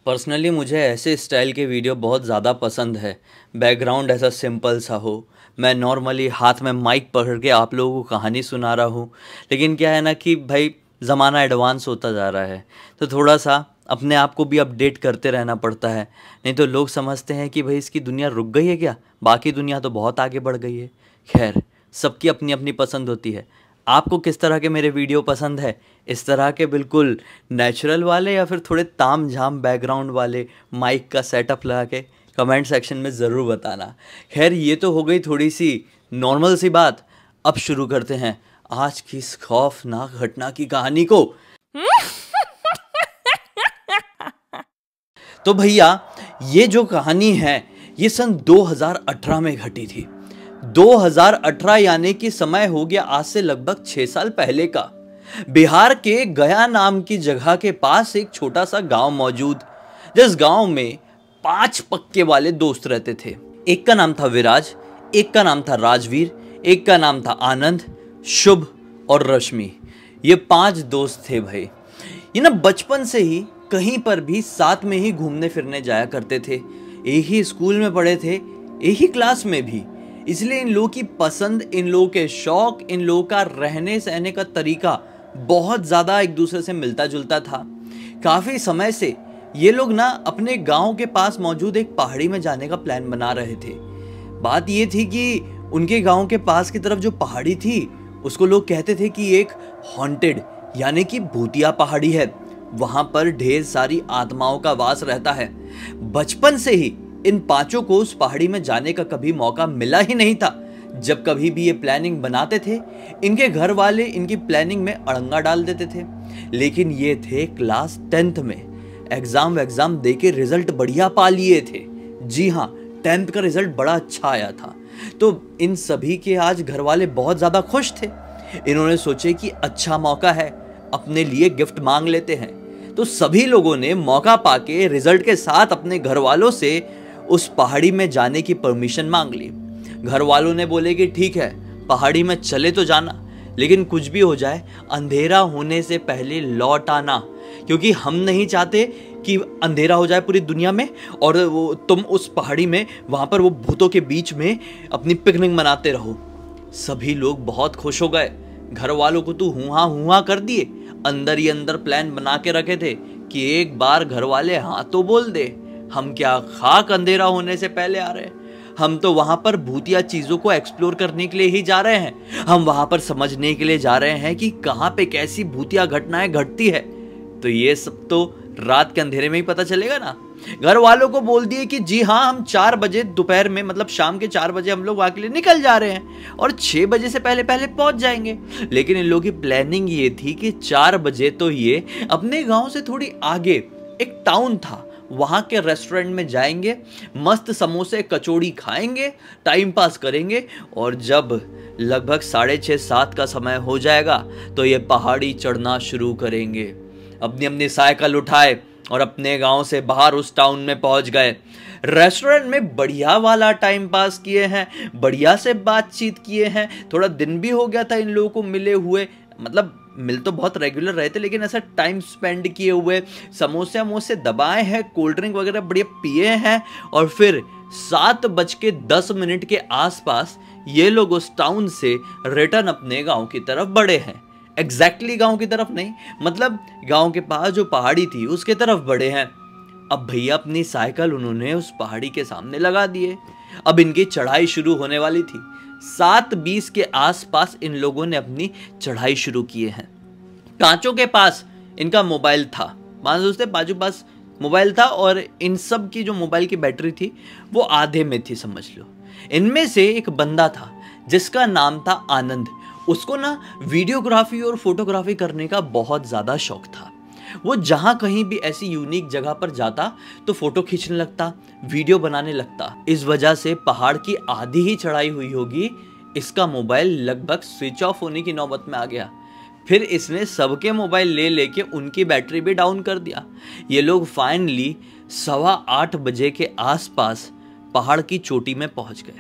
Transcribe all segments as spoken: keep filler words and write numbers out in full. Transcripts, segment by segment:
Personally मुझे ऐसे style के वीडियो बहुत ज़्यादा पसंद है। बैकग्राउंड ऐसा सिंपल सा हो, मैं नॉर्मली हाथ में माइक पकड़ के आप लोगों को कहानी सुना रहा हूँ। लेकिन क्या है ना कि भाई ज़माना एडवांस होता जा रहा है, तो थोड़ा सा अपने आप को भी अपडेट करते रहना पड़ता है। नहीं तो लोग समझते हैं कि भाई इसकी दुनिया रुक गई है क्या, बाकी दुनिया तो बहुत आगे बढ़ गई है। खैर, सबकी अपनी अपनी पसंद होती है। आपको किस तरह के मेरे वीडियो पसंद है, इस तरह के बिल्कुल नेचुरल वाले या फिर थोड़े ताम झाम बैकग्राउंड वाले माइक का सेटअप लगा के, कमेंट सेक्शन में ज़रूर बताना। खैर, ये तो हो गई थोड़ी सी नॉर्मल सी बात। अब शुरू करते हैं आज की इस खौफनाक घटना की कहानी को। तो भैया, ये जो कहानी है ये सन दो हज़ार अठारह में घटी थी। दो हज़ार अठारह यानी कि समय हो गया आज से लगभग छह साल पहले का। बिहार के गया नाम की जगह के पास एक छोटा सा गांव मौजूद, जिस गांव में पांच पक्के वाले दोस्त रहते थे। एक का नाम था विराज, एक का नाम था राजवीर, एक का नाम था आनंद, शुभ और रश्मि। ये पांच दोस्त थे भाई। ये ना बचपन से ही कहीं पर भी साथ में ही घूमने फिरने जाया करते थे। एक ही स्कूल में पढ़े थे, एक ही क्लास में भी। इसलिए इन लोगों की पसंद, इन लोगों के शौक, इन लोगों का रहने सहने का तरीका बहुत ज़्यादा एक दूसरे से मिलता जुलता था। काफ़ी समय से ये लोग ना अपने गांव के पास मौजूद एक पहाड़ी में जाने का प्लान बना रहे थे। बात ये थी कि उनके गांव के पास की तरफ जो पहाड़ी थी उसको लोग कहते थे कि एक हॉन्टेड यानी कि भूतिया पहाड़ी है। वहां पर ढेर सारी आत्माओं का वास रहता है। बचपन से ही इन पांचों को उस पहाड़ी में जाने का कभी मौका मिला ही नहीं था। जब कभी भी ये प्लानिंग बनाते थे, इनके घर वाले इनकी प्लानिंग में अड़ंगा डाल देते थे। लेकिन ये थे क्लास टेंथ में, एग्जाम एग्जाम दे के रिजल्ट बढ़िया पा लिए थे। जी हाँ, टेंथ का रिजल्ट बड़ा अच्छा आया था। तो इन सभी के आज घर वाले बहुत ज्यादा खुश थे। इन्होंने सोचे कि अच्छा मौका है, अपने लिए गिफ्ट मांग लेते हैं। तो सभी लोगों ने मौका पाके रिजल्ट के साथ अपने घर वालों से उस पहाड़ी में जाने की परमिशन मांग ली। घर वालों ने बोले कि ठीक है, पहाड़ी में चले तो जाना, लेकिन कुछ भी हो जाए अंधेरा होने से पहले लौट आना, क्योंकि हम नहीं चाहते कि अंधेरा हो जाए पूरी दुनिया में और वो तुम उस पहाड़ी में वहां पर वो भूतों के बीच में अपनी पिकनिक मनाते रहो। सभी लोग बहुत खुश हो गए। घर वालों को तो हुआ हुआ कर दिए। अंदर ही अंदर प्लान बना के रखे थे कि एक बार घर वाले हाँ तो बोल दे, हम क्या खाक अंधेरा होने से पहले आ रहे हैं। हम तो वहां पर भूतिया चीजों को एक्सप्लोर करने के लिए ही जा रहे हैं। हम वहां पर समझने के लिए जा रहे हैं कि कहां पे कैसी भूतिया घटनाएं घटती है। तो ये सब तो रात के अंधेरे में ही पता चलेगा ना। घर वालों को बोल दिए कि जी हाँ, हम चार बजे दोपहर में, मतलब शाम के चार बजे हम लोग वहां के लिए निकल जा रहे हैं और छह बजे से पहले पहले पहुंच जाएंगे। लेकिन इन लोगों की प्लानिंग ये थी कि चार बजे तो ये अपने गांव से थोड़ी आगे एक टाउन था, वहां के रेस्टोरेंट में जाएंगे, मस्त समोसे कचौड़ी खाएंगे, टाइम पास करेंगे और जब लगभग साढ़े छः सात का समय हो जाएगा तो ये पहाड़ी चढ़ना शुरू करेंगे। अपनी अपनी साइकिल उठाए और अपने गांव से बाहर उस टाउन में पहुंच गए। रेस्टोरेंट में बढ़िया वाला टाइम पास किए हैं, बढ़िया से बातचीत किए हैं। थोड़ा दिन भी हो गया था इन लोगों को मिले हुए, मतलब मिल तो बहुत रेगुलर रहे थे, लेकिन ऐसा टाइम स्पेंड किए हुए, समोसे वमोसे दबाए हैं, कोल्ड ड्रिंक वगैरह बढ़िया पिए हैं। और फिर सात बज के दस मिनट के आसपास ये लोग उस टाउन से रिटर्न अपने गांव की तरफ बढ़े हैं। एग्जैक्टली exactly गांव की तरफ नहीं, मतलब गांव के पास जो पहाड़ी थी उसके तरफ बढ़े हैं। अब भैया अपनी साइकिल उन्होंने उस पहाड़ी के सामने लगा दिए। अब इनकी चढ़ाई शुरू होने वाली थी। सात बीस के आसपास इन लोगों ने अपनी चढ़ाई शुरू किए हैं। कांचों के पास इनका मोबाइल था, मान लो उसके बाजू पास मोबाइल था और इन सब की जो मोबाइल की बैटरी थी वो आधे में थी, समझ लो। इनमें से एक बंदा था जिसका नाम था आनंद। उसको ना वीडियोग्राफी और फोटोग्राफी करने का बहुत ज़्यादा शौक था। वो जहाँ कहीं भी ऐसी यूनिक जगह पर जाता तो फोटो खींचने लगता, वीडियो बनाने लगता। इस वजह से पहाड़ की आधी ही चढ़ाई हुई होगी, इसका मोबाइल लगभग स्विच ऑफ होने की नौबत में आ गया। फिर इसने सबके मोबाइल ले लेके उनकी बैटरी भी डाउन कर दिया। ये लोग फाइनली सवा आठ बजे के आसपास पहाड़ की चोटी में पहुंच गए।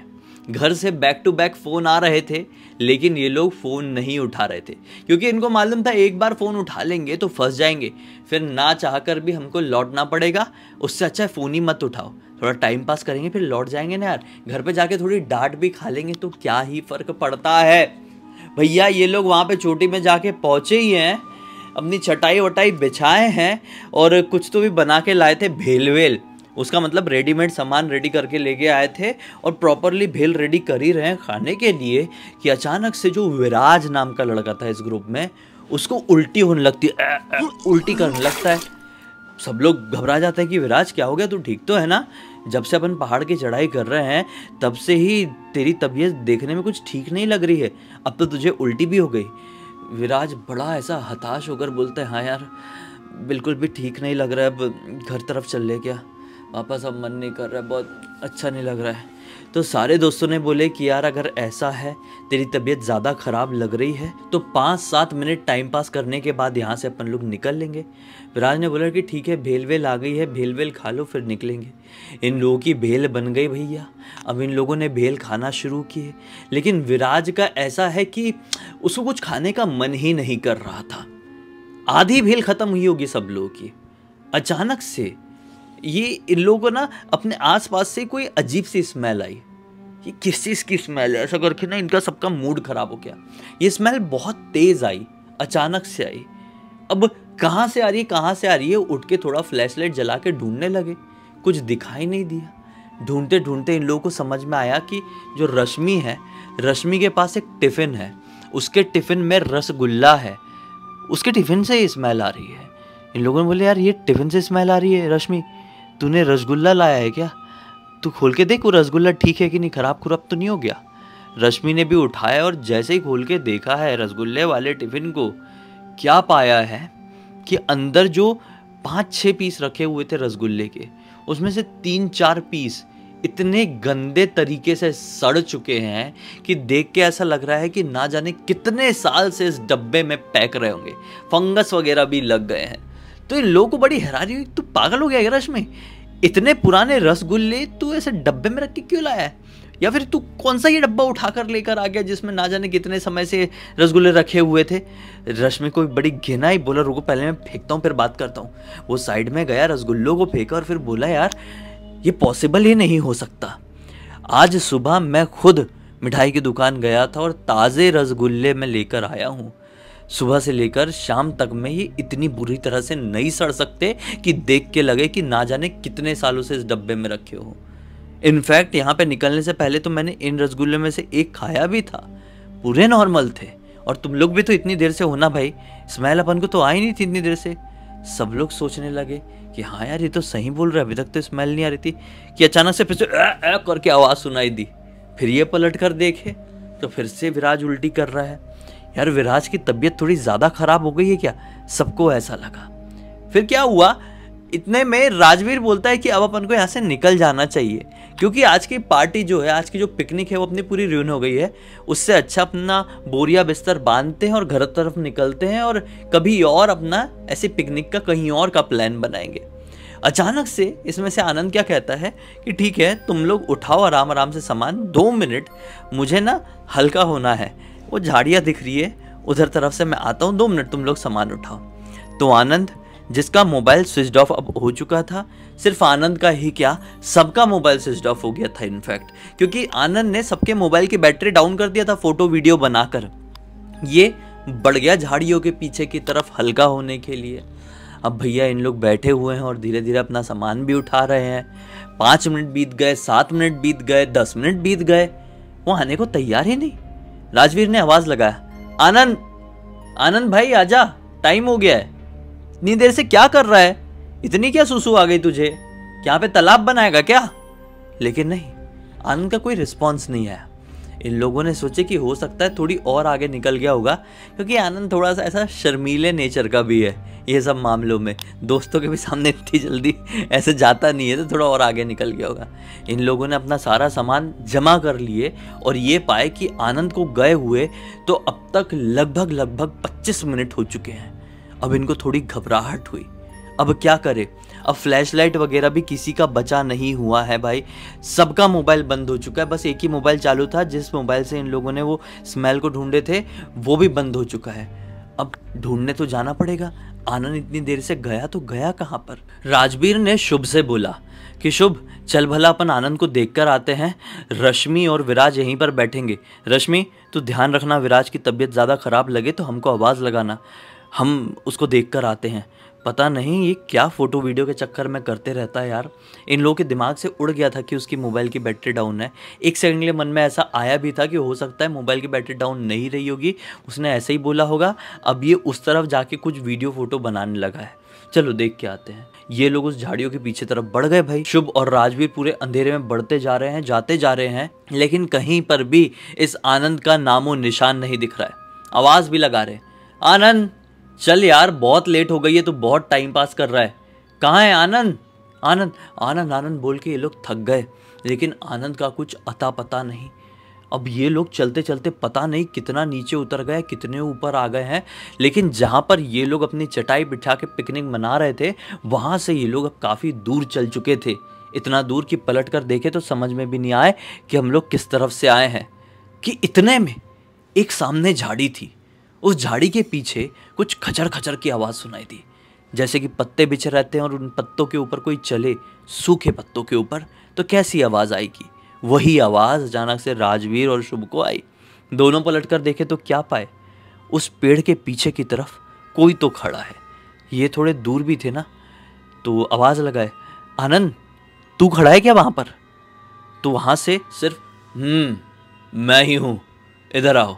घर से बैक टू बैक फ़ोन आ रहे थे, लेकिन ये लोग फ़ोन नहीं उठा रहे थे, क्योंकि इनको मालूम था एक बार फ़ोन उठा लेंगे तो फंस जाएंगे, फिर ना चाहकर भी हमको लौटना पड़ेगा। उससे अच्छा है फ़ोन ही मत उठाओ, थोड़ा टाइम पास करेंगे, फिर लौट जाएंगे ना यार, घर पे जाके थोड़ी डांट भी खा लेंगे तो क्या ही फ़र्क पड़ता है। भैया ये लोग वहाँ पे चोटी में जाके पहुँचे ही हैं, अपनी चटाई वटाई बिछाए हैं और कुछ तो भी बना के लाए थे, भेल वेल, उसका मतलब रेडीमेड सामान रेडी करके लेके आए थे और प्रॉपरली भेल रेडी कर ही रहे हैं खाने के लिए, कि अचानक से जो विराज नाम का लड़का था इस ग्रुप में, उसको उल्टी होने लगती है, ए, ए, उल्टी करने लगता है। सब लोग घबरा जाते हैं कि विराज क्या हो गया, तू ठीक तो है ना? जब से अपन पहाड़ की चढ़ाई कर रहे हैं तब से ही तेरी तबीयत देखने में कुछ ठीक नहीं लग रही है, अब तो तुझे उल्टी भी हो गई। विराज बड़ा ऐसा हताश होकर बोलता है, हाँ यार बिल्कुल भी ठीक नहीं लग रहा है, अब घर तरफ चल ले क्या, वापस अब मन नहीं कर रहा है, बहुत अच्छा नहीं लग रहा है। तो सारे दोस्तों ने बोले कि यार अगर ऐसा है, तेरी तबीयत ज़्यादा ख़राब लग रही है, तो पाँच सात मिनट टाइम पास करने के बाद यहाँ से अपन लोग निकल लेंगे। विराज ने बोला कि ठीक है, भेल वेल आ गई है, भेल वेल खा लो फिर निकलेंगे। इन लोगों की भेल बन गई भैया, अब इन लोगों ने भेल खाना शुरू किए, लेकिन विराज का ऐसा है कि उसको कुछ खाने का मन ही नहीं कर रहा था। आधी भेल ख़त्म हुई होगी सब लोगों की, अचानक से ये इन लोगों को ना अपने आसपास से कोई अजीब सी स्मेल आई। ये किस चीज़ की स्मेल है, ऐसा करके ना इनका सबका मूड खराब हो गया। ये स्मेल बहुत तेज़ आई, अचानक से आई। अब कहाँ से आ रही है कहाँ से आ रही है, उठ के थोड़ा फ्लैश लाइट जला के ढूंढने लगे, कुछ दिखाई नहीं दिया। ढूंढते ढूंढते इन लोगों को समझ में आया कि जो रश्मि है, रश्मि के पास एक टिफ़िन है, उसके टिफ़िन में रसगुल्ला है, उसके टिफ़िन से ही स्मेल आ रही है। इन लोगों ने बोले यार ये टिफ़िन से स्मेल आ रही है, रश्मि तूने रसगुल्ला लाया है क्या, तू खोल के देख वो रसगुल्ला ठीक है कि नहीं, खराब खुराब तो नहीं हो गया। रश्मि ने भी उठाया और जैसे ही खोल के देखा है रसगुल्ले वाले टिफ़िन को, क्या पाया है कि अंदर जो पाँच छः पीस रखे हुए थे रसगुल्ले के, उसमें से तीन चार पीस इतने गंदे तरीके से सड़ चुके हैं कि देख के ऐसा लग रहा है कि ना जाने कितने साल से इस डब्बे में पैक रहे होंगे, फंगस वगैरह भी लग गए हैं। तो इन लोगों को बड़ी हैरानी हुई, तू पागल हो गया क्या रश्मि, इतने पुराने रसगुल्ले तू ऐसे डब्बे में रख के क्यों लाया है, या फिर तू कौन सा ये डब्बा उठाकर लेकर आ गया जिसमें ना जाने कितने समय से रसगुल्ले रखे हुए थे। रश्मि को बड़ी घिना ही बोला, रुको पहले मैं फेंकता हूँ फिर बात करता हूँ। वो साइड में गया, रसगुल्लों को फेंका और फिर बोला यार ये पॉसिबल ही नहीं हो सकता। आज सुबह मैं खुद मिठाई की दुकान गया था और ताज़े रसगुल्ले मैं लेकर आया हूँ, सुबह से लेकर शाम तक में ये इतनी बुरी तरह से नहीं सड़ सकते कि देख के लगे कि ना जाने कितने सालों से इस डब्बे में रखे हो। इनफैक्ट यहाँ पे निकलने से पहले तो मैंने इन रसगुल्ले में से एक खाया भी था, पूरे नॉर्मल थे, और तुम लोग भी तो इतनी देर से हो ना भाई, स्मेल अपन को तो आई नहीं थी इतनी देर से। सब लोग सोचने लगे कि हाँ यार ये तो सही बोल रहा है, अभी तक तो स्मेल नहीं आ रही थी, कि अचानक से फिर से ए, ए करके आवाज़ सुनाई दी। फिर ये पलट कर देखे तो फिर से विराज उल्टी कर रहा है। यार विराज की तबीयत थोड़ी ज़्यादा ख़राब हो गई है क्या, सबको ऐसा लगा। फिर क्या हुआ, इतने में राजवीर बोलता है कि अब अपन को यहाँ से निकल जाना चाहिए, क्योंकि आज की पार्टी जो है, आज की जो पिकनिक है वो अपनी पूरी रुइन हो गई है। उससे अच्छा अपना बोरिया बिस्तर बांधते हैं और घर तरफ निकलते हैं और कभी और अपना ऐसे पिकनिक का कहीं और का प्लान बनाएंगे। अचानक से इसमें से आनंद क्या कहता है कि ठीक है तुम लोग उठाओ आराम आराम से सामान, दो मिनट मुझे ना हल्का होना है, वो झाड़ियाँ दिख रही है उधर तरफ से मैं आता हूँ, दो मिनट तुम लोग सामान उठाओ। तो आनंद, जिसका मोबाइल स्विच ऑफ अब हो चुका था, सिर्फ आनंद का ही क्या सबका मोबाइल स्विच ऑफ हो गया था इनफैक्ट, क्योंकि आनंद ने सबके मोबाइल की बैटरी डाउन कर दिया था फोटो वीडियो बनाकर। ये बढ़ गया झाड़ियों के पीछे की तरफ हल्का होने के लिए। अब भैया इन लोग बैठे हुए हैं और धीरे धीरे अपना सामान भी उठा रहे हैं। पाँच मिनट बीत गए, सात मिनट बीत गए, दस मिनट बीत गए, वो आने को तैयार ही नहीं। राजवीर ने आवाज लगाया, आनंद आनंद भाई आजा, टाइम हो गया है। इतनी देर से क्या कर रहा है, इतनी क्या सुसु आ गई तुझे, यहाँ पे तालाब बनाएगा क्या? लेकिन नहीं, आनंद का कोई रिस्पॉन्स नहीं आया। इन लोगों ने सोचे कि हो सकता है थोड़ी और आगे निकल गया होगा, क्योंकि आनंद थोड़ा सा ऐसा शर्मीले नेचर का भी है, ये सब मामलों में दोस्तों के भी सामने इतनी जल्दी ऐसे जाता नहीं है, तो थोड़ा और आगे निकल गया होगा। इन लोगों ने अपना सारा सामान जमा कर लिए और ये पाए कि आनंद को गए हुए तो अब तक लगभग लगभग पच्चीस मिनट हो चुके हैं। अब इनको थोड़ी घबराहट हुई, अब क्या करे। अब फ्लैशलाइट वगैरह भी किसी का बचा नहीं हुआ है भाई, सबका मोबाइल बंद हो चुका है। बस एक ही मोबाइल चालू था, जिस मोबाइल से इन लोगों ने वो स्मेल को ढूंढे थे वो भी बंद हो चुका है। अब ढूंढने तो जाना पड़ेगा। आनंद इतनी देर से गया तो गया कहाँ पर? राजवीर ने शुभ से बोला कि शुभ चल भला अपन आनंद को देखकर आते हैं, रश्मि और विराज यहीं पर बैठेंगे। रश्मि तू ध्यान रखना, विराज की तबीयत ज़्यादा ख़राब लगे तो हमको आवाज़ लगाना, हम उसको देखकर आते हैं। पता नहीं ये क्या फ़ोटो वीडियो के चक्कर में करते रहता है यार। इन लोगों के दिमाग से उड़ गया था कि उसकी मोबाइल की बैटरी डाउन है। एक सेकंड के लिए मन में ऐसा आया भी था कि हो सकता है मोबाइल की बैटरी डाउन नहीं रही होगी, उसने ऐसे ही बोला होगा। अब ये उस तरफ जाके कुछ वीडियो फ़ोटो बनाने लगा है। चलो देख के आते हैं। ये लोग उस झाड़ियों के पीछे तरफ बढ़ गए भाई। शुभ और राजवीर पूरे अंधेरे में बढ़ते जा रहे हैं, जाते जा रहे हैं, लेकिन कहीं पर भी इस आनंद का नामो निशान नहीं दिख रहा है। आवाज़ भी लगा रहे, आनंद चल यार, बहुत लेट हो गई है, तो बहुत टाइम पास कर रहा है, कहाँ है आनंद? आनंद आनंद आनंद बोल के ये लोग थक गए, लेकिन आनंद का कुछ अता पता नहीं। अब ये लोग चलते चलते पता नहीं कितना नीचे उतर गए, कितने ऊपर आ गए हैं, लेकिन जहाँ पर ये लोग अपनी चटाई बिठा के पिकनिक मना रहे थे वहाँ से ये लोग अब काफ़ी दूर चल चुके थे। इतना दूर कि पलट कर देखे तो समझ में भी नहीं आए कि हम लोग किस तरफ से आए हैं, कि इतने में एक सामने झाड़ी थी। उस झाड़ी के पीछे कुछ खचर खचर की आवाज़ सुनाई दी, जैसे कि पत्ते बिछे रहते हैं और उन पत्तों के ऊपर कोई चले, सूखे पत्तों के ऊपर, तो कैसी आवाज़ आएगी। वही आवाज़ अचानक से राजवीर और शुभ को आई। दोनों पलट कर देखे तो क्या पाए, उस पेड़ के पीछे की तरफ कोई तो खड़ा है। ये थोड़े दूर भी थे ना, तो आवाज़ लगाए, आनंद तू खड़ा है क्या वहाँ पर? तो वहाँ से सिर्फ हम्म मैं ही हूँ, इधर आओ।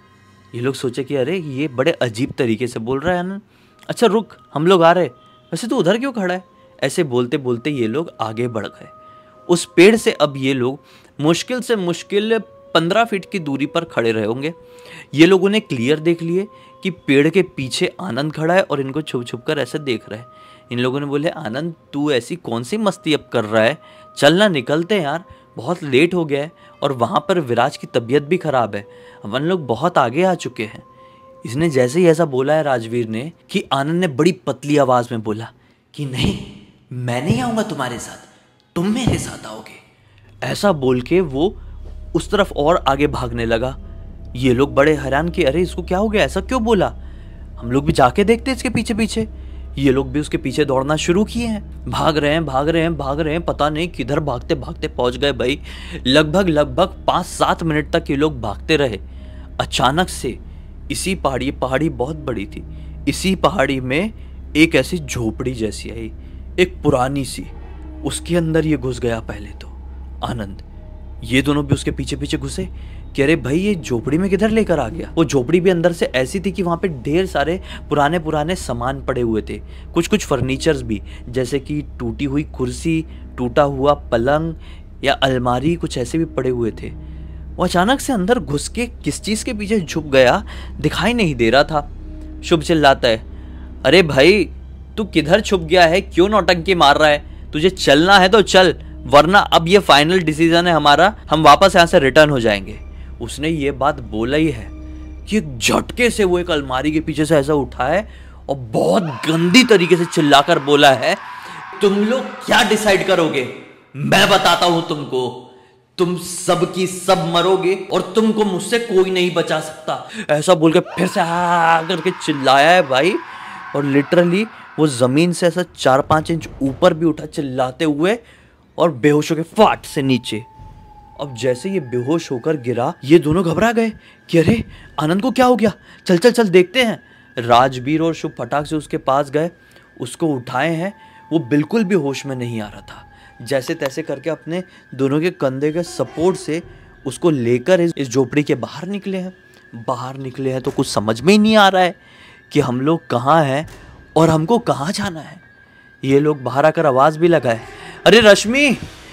ये लोग सोचे कि अरे ये बड़े अजीब तरीके से बोल रहा है आनंद, अच्छा रुक हम लोग आ रहे, वैसे तू उधर क्यों खड़ा है? ऐसे बोलते बोलते ये लोग आगे बढ़ गए। उस पेड़ से अब ये लोग मुश्किल से मुश्किल पंद्रह फीट की दूरी पर खड़े रहे होंगे। ये लोगों ने क्लियर देख लिए कि पेड़ के पीछे आनंद खड़ा है और इनको छुप छुप कर ऐसे देख रहा है। इन लोगों ने बोले, आनंद तू ऐसी कौन सी मस्ती अब कर रहा है, चलना निकलते हैं यार, बहुत लेट हो गया है, और वहाँ पर विराज की तबीयत भी ख़राब है, अपन लोग बहुत आगे आ चुके हैं। इसने जैसे ही ऐसा बोला है राजवीर ने कि आनंद ने बड़ी पतली आवाज़ में बोला कि नहीं मैं नहीं आऊँगा तुम्हारे साथ, तुम मेरे साथ आओगे। ऐसा बोल के वो उस तरफ और आगे भागने लगा। ये लोग बड़े हैरान कि अरे इसको क्या हो गया, ऐसा क्यों बोला, हम लोग भी जाके देखते इसके पीछे पीछे। ये लोग भी उसके पीछे दौड़ना शुरू किए हैं, भाग रहे हैं भाग रहे हैं भाग रहे हैं, पता नहीं किधर भागते भागते पहुंच गए भाई। लगभग लगभग पाँच सात मिनट तक ये लोग भागते रहे। अचानक से इसी पहाड़ी, पहाड़ी बहुत बड़ी थी, इसी पहाड़ी में एक ऐसी झोपड़ी जैसी आई, एक पुरानी सी, उसके अंदर ये घुस गया पहले तो आनंद। ये दोनों भी उसके पीछे पीछे घुसे कि अरे भाई ये झोपड़ी में किधर लेकर आ गया। वो झोपड़ी भी अंदर से ऐसी थी कि वहाँ पे ढेर सारे पुराने पुराने सामान पड़े हुए थे, कुछ कुछ फर्नीचर्स भी, जैसे कि टूटी हुई कुर्सी, टूटा हुआ पलंग या अलमारी, कुछ ऐसे भी पड़े हुए थे। वो अचानक से अंदर घुस के किस चीज़ के पीछे छुप गया दिखाई नहीं दे रहा था। शुभ चिल्लाता है, अरे भाई तू किधर छुप गया है, क्यों नौटंकी मार रहा है, तुझे चलना है तो चल, वरना अब ये फाइनल डिसीजन है हमारा, हम वापस यहाँ से रिटर्न हो जाएंगे। उसने ये बात बोला ही है कि एक झटके से वो एक अलमारी के पीछे से ऐसा उठा है और बहुत गंदी तरीके से चिल्लाकर बोला है, तुम लोग क्या डिसाइड करोगे, मैं बताता हूं तुमको, तुम सब की सब मरोगे और तुमको मुझसे कोई नहीं बचा सकता। ऐसा बोल के फिर से हा करके चिल्लाया है भाई, और लिटरली वो जमीन से ऐसा चार पांच इंच ऊपर भी उठा चिल्लाते हुए और बेहोश होकर फाट से नीचे। अब जैसे ये बेहोश होकर गिरा, ये दोनों घबरा गए कि अरे आनंद को क्या हो गया, चल चल चल देखते हैं। राजवीर और शुभ फटाक से उसके पास गए, उसको उठाए हैं, वो बिल्कुल भी होश में नहीं आ रहा था। जैसे तैसे करके अपने दोनों के कंधे के सपोर्ट से उसको लेकर इस झोपड़ी के बाहर निकले हैं। बाहर निकले हैं तो कुछ समझ में ही नहीं आ रहा है कि हम लोग कहाँ हैं और हमको कहाँ जाना है। ये लोग बाहर आकर आवाज़ भी लगाए, अरे रश्मि,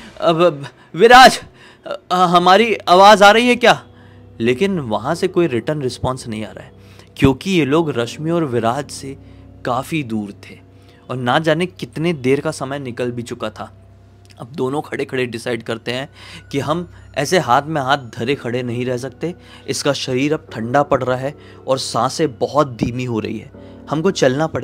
अब विराज, हमारी आवाज़ आ रही है क्या? लेकिन वहाँ से कोई रिटर्न रिस्पॉन्स नहीं आ रहा है, क्योंकि ये लोग रश्मि और विराज से काफ़ी दूर थे और ना जाने कितने देर का समय निकल भी चुका था। अब दोनों खड़े खड़े डिसाइड करते हैं कि हम ऐसे हाथ में हाथ धरे खड़े नहीं रह सकते, इसका शरीर अब ठंडा पड़ रहा है और सांसें बहुत धीमी हो रही है, हमको चलना पड़ेगा।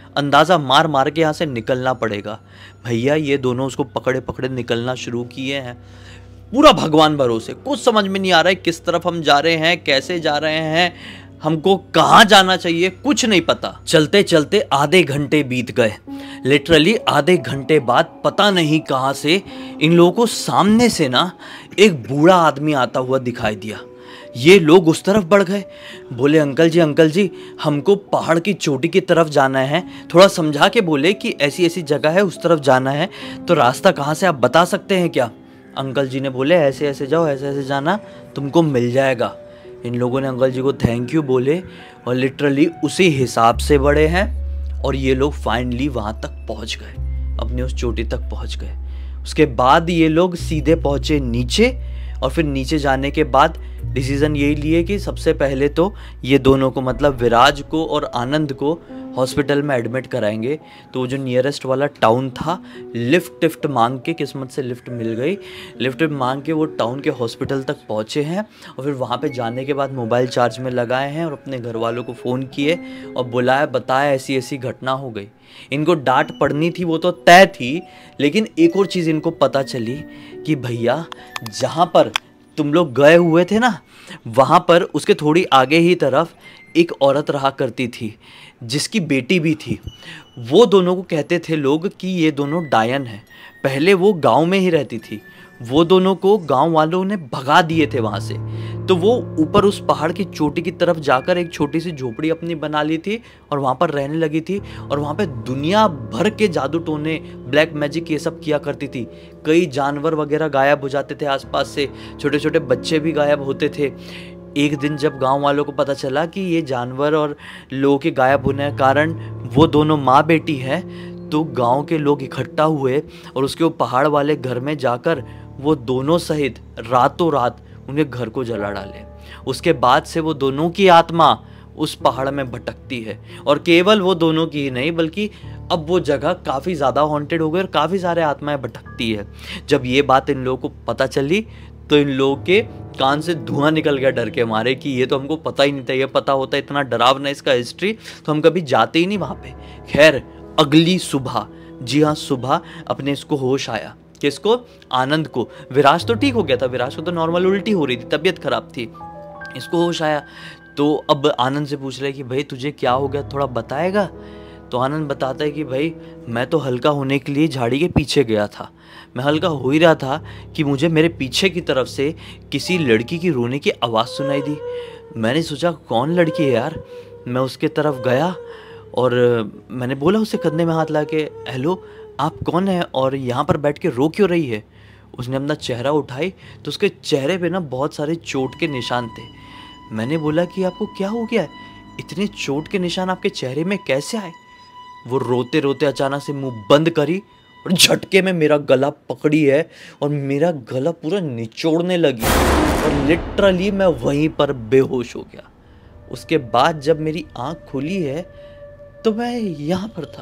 अंदाज़ा मार मार के यहाँ से निकलना पड़ेगा। भैया ये दोनों उसको पकड़े पकड़े निकलना शुरू किए हैं, पूरा भगवान भरोसे। कुछ समझ में नहीं आ रहा है किस तरफ हम जा रहे हैं, कैसे जा रहे हैं, हमको कहाँ जाना चाहिए, कुछ नहीं पता। चलते चलते आधे घंटे बीत गए। लिटरली आधे घंटे बाद पता नहीं कहाँ से इन लोगों को सामने से ना एक बूढ़ा आदमी आता हुआ दिखाई दिया। ये लोग उस तरफ बढ़ गए, बोले अंकल जी अंकल जी हमको पहाड़ की चोटी की तरफ जाना है। थोड़ा समझा के बोले कि ऐसी ऐसी जगह है, उस तरफ जाना है, तो रास्ता कहाँ से आप बता सकते हैं क्या? अंकल जी ने बोले ऐसे ऐसे जाओ, ऐसे ऐसे जाना, तुमको मिल जाएगा। इन लोगों ने अंकल जी को थैंक यू बोले और लिटरली उसी हिसाब से बढ़े हैं और ये लोग फाइनली वहाँ तक पहुँच गए, अपनी उस चोटी तक पहुँच गए। उसके बाद ये लोग सीधे पहुँचे नीचे और फिर नीचे जाने के बाद डिसीज़न यही लिए कि सबसे पहले तो ये दोनों को, मतलब विराज को और आनंद को हॉस्पिटल में एडमिट कराएंगे। तो जो नियरेस्ट वाला टाउन था, लिफ्ट टिफ्ट मांग के, किस्मत से लिफ्ट मिल गई, लिफ्ट मांग के वो टाउन के हॉस्पिटल तक पहुँचे हैं और फिर वहाँ पे जाने के बाद मोबाइल चार्ज में लगाए हैं और अपने घर वालों को फ़ोन किए और बुलाया, बताया ऐसी ऐसी घटना हो गई। इनको डांट पड़नी थी वो तो तय थी, लेकिन एक और चीज़ इनको पता चली कि भैया जहाँ पर तुम लोग गए हुए थे ना, वहाँ पर उसके थोड़ी आगे ही तरफ एक औरत रहा करती थी जिसकी बेटी भी थी। वो दोनों को कहते थे लोग कि ये दोनों डायन हैं। पहले वो गांव में ही रहती थी, वो दोनों को गांव वालों ने भगा दिए थे वहाँ से। तो वो ऊपर उस पहाड़ की चोटी की तरफ जाकर एक छोटी सी झोपड़ी अपनी बना ली थी और वहाँ पर रहने लगी थी और वहाँ पे दुनिया भर के जादू टोने, ब्लैक मैजिक ये सब किया करती थी। कई जानवर वगैरह गायब हो जाते थे आसपास से, छोटे छोटे बच्चे भी गायब होते थे। एक दिन जब गांव वालों को पता चला कि ये जानवर और लोगों के गायब होने के कारण वो दोनों माँ बेटी है, तो गांव के लोग इकट्ठा हुए और उसके वो पहाड़ वाले घर में जाकर वो दोनों सहित रातों रात उन्हें घर को जला डाले। उसके बाद से वो दोनों की आत्मा उस पहाड़ में भटकती है और केवल वो दोनों की ही नहीं बल्कि अब वो जगह काफ़ी ज़्यादा हॉन्टेड हो गई और काफ़ी सारे आत्माएं भटकती है। जब ये बात इन लोगों को पता चली तो इन लोगों के कान से धुआं निकल गया डर के मारे कि ये तो हमको पता ही नहीं था, ये पता होता इतना डरावना इसका हिस्ट्री तो हम कभी जाते ही नहीं वहाँ पे। खैर अगली सुबह, जी हाँ सुबह, अपने इसको होश आया। किसको? आनंद को। विराज तो ठीक हो गया था, विराज को तो नॉर्मल उल्टी हो रही थी, तबीयत खराब थी। इसको होश आया तो अब आनंद से पूछ रहे कि भाई तुझे क्या हो गया, थोड़ा बताएगा? तो आनंद बताता है कि भाई मैं तो हल्का होने के लिए झाड़ी के पीछे गया था। मैं हल्का हो ही रहा था कि मुझे मेरे पीछे की तरफ से किसी लड़की की रोने की आवाज़ सुनाई दी। मैंने सोचा कौन लड़की है यार। मैं उसके तरफ गया और मैंने बोला उससे कंधे में हाथ ला के, हेलो आप कौन हैं और यहाँ पर बैठ के रो क्यों रही है? उसने अपना चेहरा उठाई तो उसके चेहरे पे ना बहुत सारे चोट के निशान थे। मैंने बोला कि आपको क्या हो गया है, इतने चोट के निशान आपके चेहरे में कैसे आए? वो रोते रोते अचानक से मुंह बंद करी और झटके में मेरा गला पकड़ी है और मेरा गला पूरा निचोड़ने लगी और लिटरली मैं वहीं पर बेहोश हो गया। उसके बाद जब मेरी आँख खुली है तो मैं यहाँ पर था।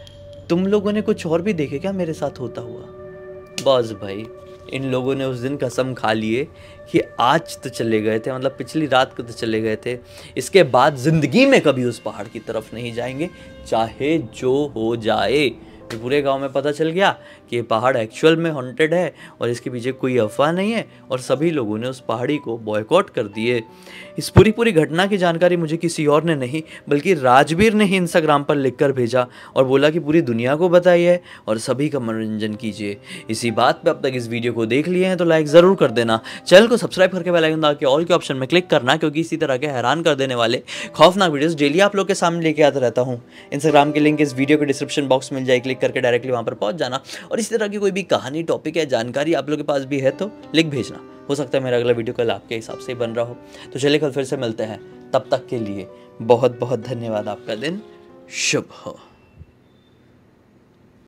तुम लोगों ने कुछ और भी देखे क्या मेरे साथ होता हुआ? बस भाई इन लोगों ने उस दिन कसम खा लिए कि आज तो चले गए थे, मतलब पिछली रात को तो चले गए थे, इसके बाद ज़िंदगी में कभी उस पहाड़ की तरफ नहीं जाएंगे, चाहे जो हो जाए। पूरे गांव में पता चल गया कि ये पहाड़ एक्चुअल में हॉन्टेड है और इसके पीछे कोई अफवाह नहीं है और सभी लोगों ने उस पहाड़ी को बॉयकॉट कर दिए। इस पूरी पूरी घटना की जानकारी मुझे किसी और ने नहीं बल्कि राजवीर ने ही इंस्टाग्राम पर लिखकर भेजा और बोला कि पूरी दुनिया को बताइए और सभी का मनोरंजन कीजिए। इसी बात पे अब तक इस वीडियो को देख लिए हैं तो लाइक ज़रूर कर देना, चैनल को सब्सक्राइब करके बेल आइकन दबा के ऑल के ऑप्शन में क्लिक करना, क्योंकि इसी तरह के हैरान कर देने वाले खौफनाक वीडियोस डेली आप लोग के सामने लेके आता रहता हूँ। इंस्टाग्राम की लिंक इस वीडियो के डिस्क्रिप्शन बॉक्स में मिल जाए, क्लिक करके डायरेक्टली वहाँ पर पहुँच जाना और इसी तरह की कोई भी कहानी, टॉपिक या जानकारी आप लोग के पास भी है तो लिंक भेजना। हो सकता है मेरा अगला वीडियो कल आपके हिसाब से ही बन रहा हो। तो चलिए कल फिर से मिलते हैं, तब तक के लिए बहुत बहुत धन्यवाद। आपका दिन शुभ हो।